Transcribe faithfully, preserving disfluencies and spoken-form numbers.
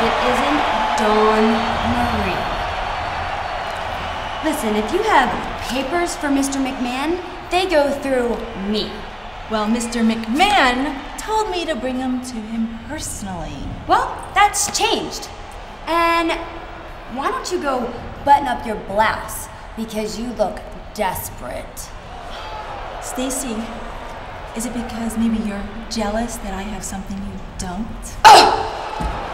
it isn't Dawn Marie. Listen, if you have papers for Mister McMahon, they go through me. Well, Mister McMahon told me to bring them to him personally. Well, that's changed. And why don't you go button up your blouse? Because you look desperate. Stacy, is it because maybe you're jealous that I have something you don't? Oh!